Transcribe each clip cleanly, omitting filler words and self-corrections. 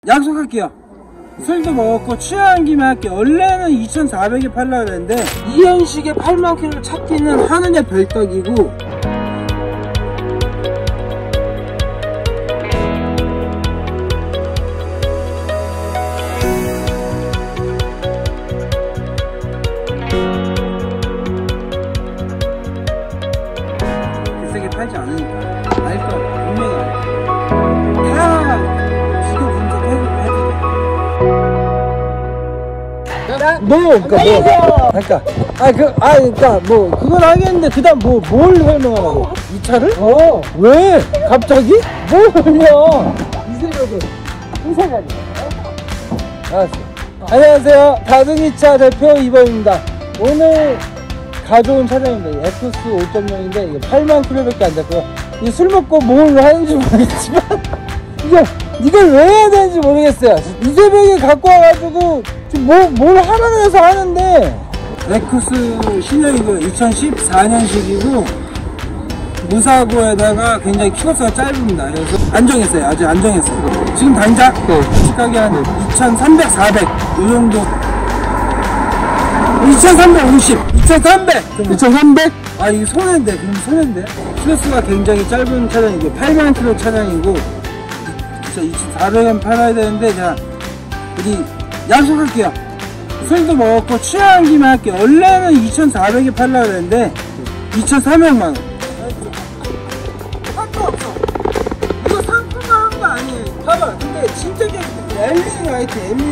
약속할게요. 술도 먹었고 취한 김에 할게요. 원래는 2,400에 팔려고 했는데 이현식의 8만 킬로 찾기는 하늘의 별떡이고, 비싸게 팔지 않으니까 알거 분명히 다 지도 분석해도 그러니까 뭐 그건 하겠는데 그다음 뭘 설명하라고? 이 차를? 왜? 갑자기? 뭘 흘려? 이 새벽에 행사가 알았어. 안녕하세요, 다둥이차 대표 이범입니다. 오늘 가져온 차량입니다. 에쿠스 5.0인데 이게 8만 킬로밖에 안 됐고요. 이 술 먹고 뭘 하는지 모르겠지만 이걸 왜 해야 되는지 모르겠어요. 이 새벽에 갖고 와가지고 지금 뭘 하라고 해서 하는데, 에쿠스 신형이고 2014년식이고 무사고에다가 굉장히 키로수가 짧습니다. 그래서 안정했어요. 아직 안정했어요. 지금 당장 솔직하게 한 2,300, 400 이 정도. 2,350, 2,300! 2,300? 아, 이게 손해인데, 그럼 손해인데? 키로수가 굉장히 짧은 차량이고, 8만 킬로 차량이고, 진짜 2,400엔 팔아야 되는데, 자, 우리 약속할게요. 술도 먹었고, 취한 김에 할게요. 원래는 2,400에 팔려고 했는데, 2,300만원. 할 거 없어. 이거 상품만 한 거 아니에요. 봐봐. 근데 진짜 깨끗해. LED 라이트, LED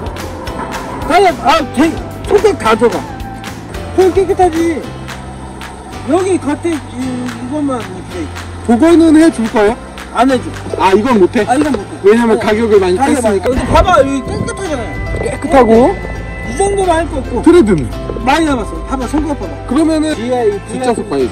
라이트. 손톱 다 들어가. 손 깨끗하지. 여기 겉에 이것만 못해. 그거는 해줄까요? 안 해줘. 아, 이건 못해? 아, 이건 못해. 왜냐면 가격을 많이 뺐으니까. 근데 봐봐, 여기 깨끗하잖아요. 깨끗하고. 이 정도만 할 거 없고. 트레드는? 많이 남았어. 봐봐, 손톱 봐봐. 그러면은 뒷좌석 봐야지.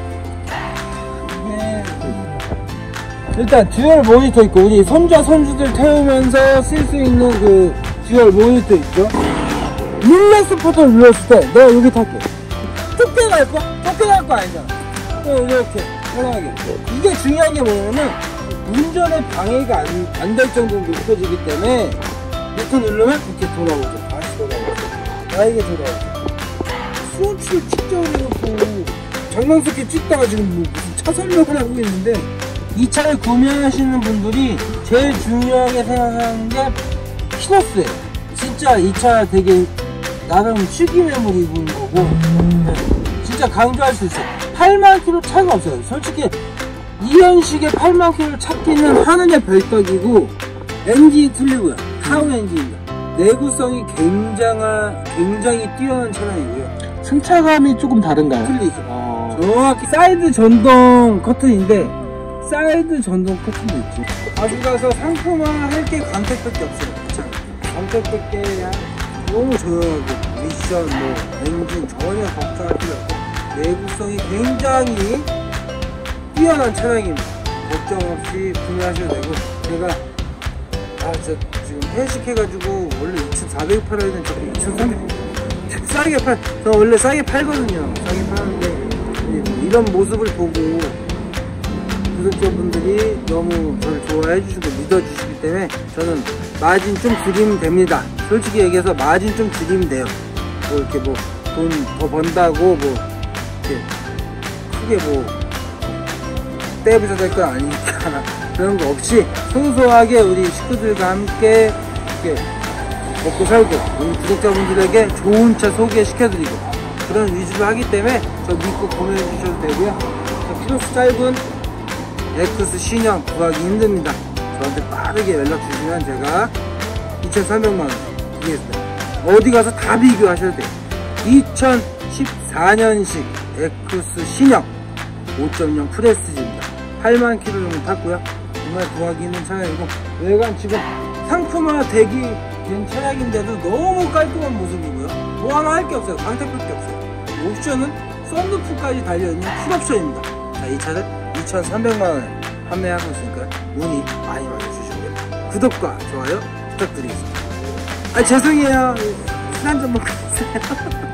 네. 일단 듀얼 모니터 있고, 우리 손자 손주들 태우면서 쓸 수 있는 그 듀얼 모니터 있죠. 릴렉스 포터 눌렀을 때 내가 여기 탈게. 좁게 갈 거야? 좁게 갈 거 아니잖아. 이렇게 편하게. 이게 중요한 게 뭐냐면은 운전에 방해가 안 될 정도로 높여지기 때문에 밑에 누르면 이렇게 돌아오죠. 다시 돌아오죠. 나에게 돌아오죠. 스워치를 직접으로 놓고 장난스럽게 찍다가 지금 뭐 무슨 차 설명을 하고 있는데, 이 차를 구매하시는 분들이 제일 중요하게 생각하는 게 키로수예요. 진짜 이 차 되게 나름 실기 매물 입은 거고, 진짜 강조할 수 있어요. 8만 킬로 차가 없어요. 솔직히 이현식의 8만 킬로 찾기는 하늘의 별떡이고, 엔진이 틀리고요. 카우 엔진입니다. 내구성이 굉장히 뛰어난 차량이고요. 승차감이 조금 다른가요? 틀리죠. 정확히 사이드 전동 커튼인데, 사이드 전동 커튼도 있죠. 아주 가서 상품화 할 게 광택밖에 없어요. 광택밖에 너무 조용하고, 미션, 엔진 전혀 걱정할 필요 없고, 내구성이 굉장히 뛰어난 차량입니다. 걱정 없이 구매하셔도 되고, 제가 지금 회식해가지고 원래 2,400 팔아야 되는 저 2,300 싸게 저 원래 싸게 팔거든요. 싸게 파는데 이런 모습을 보고 구독자분들이 너무 저를 좋아해 주시고 믿어주시기 때문에 저는 마진 좀 줄이면 됩니다. 솔직히 얘기해서 마진 좀 줄이면 돼요. 뭐 이렇게 뭐 돈 더 번다고 뭐 이렇게 크게 떼부자 될 건 아니니까 그런 거 없이 소소하게 우리 식구들과 함께 이렇게 먹고 살고, 우리 구독자분들에게 좋은 차 소개시켜드리고 그런 위주로 하기 때문에 저 믿고 구매해 주셔도 되고요. 저 키로수 짧은 에쿠스 신형 구하기 힘듭니다. 저한테 빠르게 연락 주시면 제가 2,300만원 드리겠습니다. 어디 가서 다 비교하셔도 돼요. 2014년식 에쿠스 신형 5.0 프레스티지입니다. 8만 킬로 정도 탔고요. 정말 구하기 힘든 차량이고, 외관 지금 상품화 되기 된 차량인데도 너무 깔끔한 모습이고요. 뭐 하나 할 게 없어요. 광택밖에 없어요. 옵션은 썬루프까지 달려있는 풀옵션입니다. 자, 이 차를 2,300만원에 판매하고 있으니까 문의 많이 주시고요. 구독과 좋아요 부탁드리겠습니다. 죄송해요. 술 한잔 먹고 있어요.